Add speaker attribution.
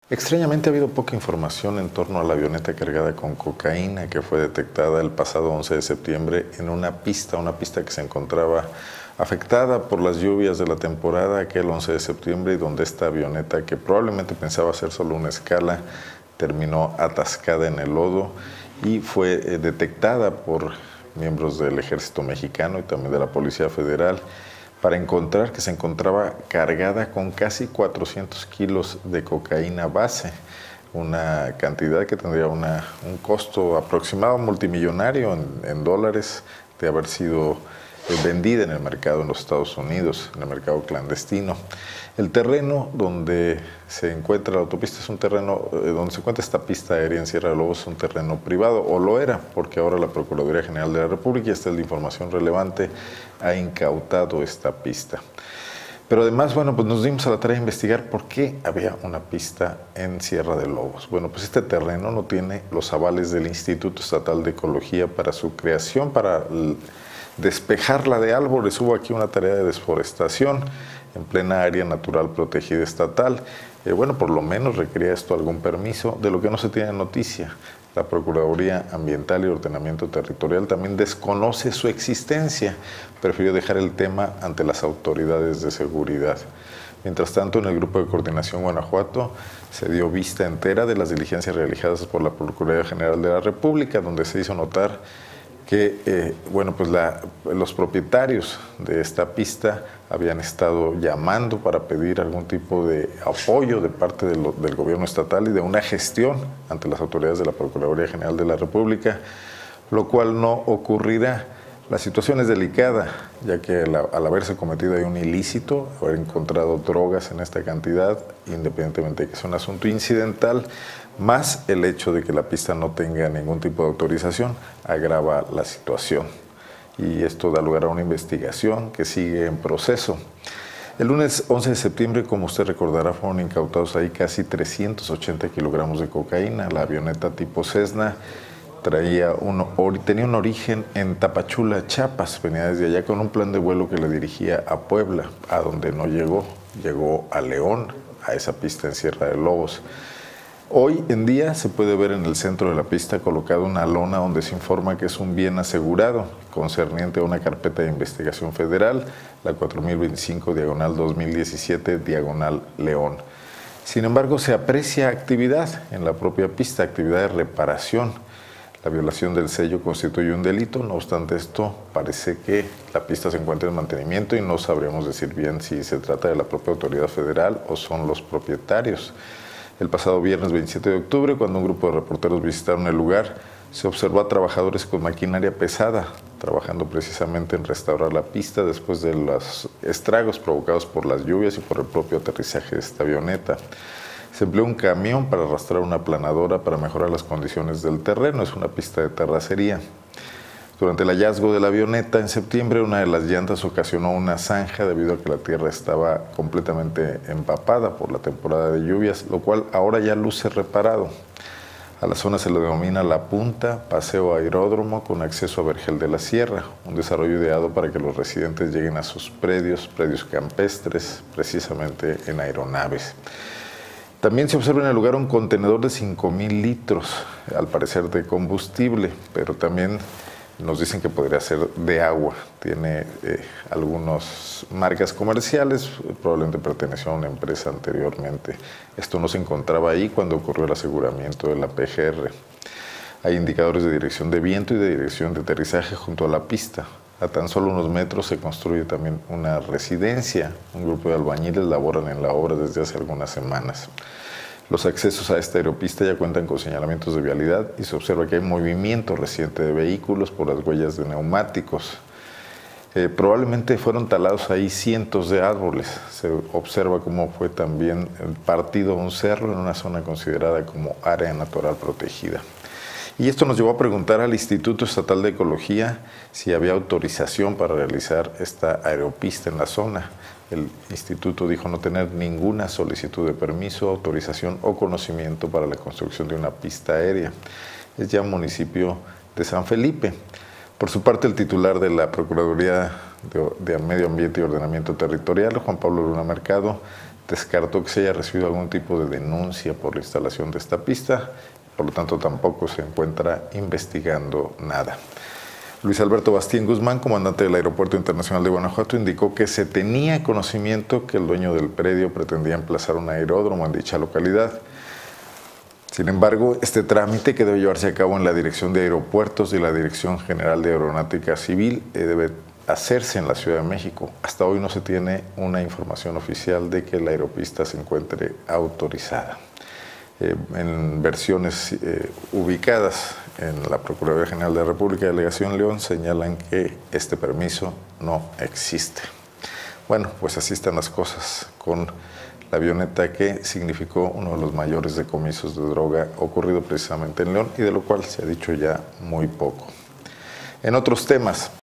Speaker 1: Extrañamente ha habido poca información en torno a la avioneta cargada con cocaína que fue detectada el pasado 11 de septiembre en una pista que se encontraba afectada por las lluvias de la temporada aquel 11 de septiembre y donde esta avioneta, que probablemente pensaba hacer solo una escala, terminó atascada en el lodo y fue detectada por miembros del Ejército Mexicano y también de la Policía Federal para encontrar que se encontraba cargada con casi 400 kilos de cocaína base, una cantidad que tendría un costo aproximado multimillonario en dólares de haber sido vendida en el mercado en los Estados Unidos, en el mercado clandestino. El terreno donde se encuentra la autopista es un terreno, donde se encuentra esta pista aérea en Sierra de Lobos, es un terreno privado, o lo era, porque ahora la Procuraduría General de la República, y esta es la información relevante, ha incautado esta pista. Pero además, bueno, pues nos dimos a la tarea de investigar por qué había una pista en Sierra de Lobos. Bueno, pues este terreno no tiene los avales del Instituto Estatal de Ecología para su creación, para despejarla de árboles. Hubo aquí una tarea de desforestación en plena área natural protegida estatal. Bueno, por lo menos requería esto algún permiso, de lo que no se tiene noticia. La Procuraduría Ambiental y Ordenamiento Territorial también desconoce su existencia. Prefirió dejar el tema ante las autoridades de seguridad. Mientras tanto, en el Grupo de Coordinación Guanajuato se dio vista entera de las diligencias realizadas por la Procuraduría General de la República, donde se hizo notar que bueno, pues los propietarios de esta pista habían estado llamando para pedir algún tipo de apoyo de parte del gobierno estatal y de una gestión ante las autoridades de la Procuraduría General de la República, lo cual no ocurrirá. La situación es delicada, ya que al haberse cometido ahí un ilícito, haber encontrado drogas en esta cantidad, independientemente de que sea un asunto incidental, más el hecho de que la pista no tenga ningún tipo de autorización, agrava la situación. Y esto da lugar a una investigación que sigue en proceso. El lunes 11 de septiembre, como usted recordará, fueron incautados ahí casi 380 kilogramos de cocaína. La avioneta tipo Cessna tenía un origen en Tapachula, Chiapas. Venía desde allá con un plan de vuelo que le dirigía a Puebla, a donde no llegó. Llegó a León, a esa pista en Sierra de Lobos. Hoy en día se puede ver en el centro de la pista colocada una lona donde se informa que es un bien asegurado concerniente a una carpeta de investigación federal, la 4025/2017/León. Sin embargo, se aprecia actividad en la propia pista, actividad de reparación. La violación del sello constituye un delito, no obstante esto, parece que la pista se encuentra en mantenimiento y no sabremos decir bien si se trata de la propia autoridad federal o son los propietarios. El pasado viernes 27 de octubre, cuando un grupo de reporteros visitaron el lugar, se observó a trabajadores con maquinaria pesada, trabajando precisamente en restaurar la pista después de los estragos provocados por las lluvias y por el propio aterrizaje de esta avioneta. Se empleó un camión para arrastrar una planadora para mejorar las condiciones del terreno. Es una pista de terracería. Durante el hallazgo de la avioneta en septiembre, una de las llantas ocasionó una zanja debido a que la tierra estaba completamente empapada por la temporada de lluvias, lo cual ahora ya luce reparado. A la zona se le denomina La Punta, paseo aeródromo con acceso a Vergel de la Sierra, un desarrollo ideado para que los residentes lleguen a sus predios campestres, precisamente en aeronaves. También se observa en el lugar un contenedor de 5,000 litros, al parecer de combustible, pero también nos dicen que podría ser de agua. Tiene algunas marcas comerciales, probablemente perteneció a una empresa anteriormente. Esto no se encontraba ahí cuando ocurrió el aseguramiento de la PGR. Hay indicadores de dirección de viento y de dirección de aterrizaje junto a la pista. A tan solo unos metros se construye también una residencia. Un grupo de albañiles laboran en la obra desde hace algunas semanas. Los accesos a esta aeropista ya cuentan con señalamientos de vialidad y se observa que hay movimiento reciente de vehículos por las huellas de neumáticos. Probablemente fueron talados ahí cientos de árboles. Se observa cómo fue también partido un cerro en una zona considerada como área natural protegida. Y esto nos llevó a preguntar al Instituto Estatal de Ecología si había autorización para realizar esta aeropista en la zona. El instituto dijo no tener ninguna solicitud de permiso, autorización o conocimiento para la construcción de una pista aérea. Es ya un municipio de San Felipe. Por su parte, el titular de la Procuraduría de Medio Ambiente y Ordenamiento Territorial, Juan Pablo Luna Mercado, descartó que se haya recibido algún tipo de denuncia por la instalación de esta pista, por lo tanto tampoco se encuentra investigando nada. Luis Alberto Bastien Guzmán, comandante del Aeropuerto Internacional de Guanajuato, indicó que se tenía conocimiento que el dueño del predio pretendía emplazar un aeródromo en dicha localidad. Sin embargo, este trámite que debe llevarse a cabo en la Dirección de Aeropuertos y la Dirección General de Aeronáutica Civil debe hacerse en la Ciudad de México. Hasta hoy no se tiene una información oficial de que la aeropista se encuentre autorizada. En versiones ubicadas en la Procuraduría General de la República, Delegación León, señalan que este permiso no existe. Bueno, pues así están las cosas con la avioneta que significó uno de los mayores decomisos de droga ocurrido precisamente en León y de lo cual se ha dicho ya muy poco. En otros temas,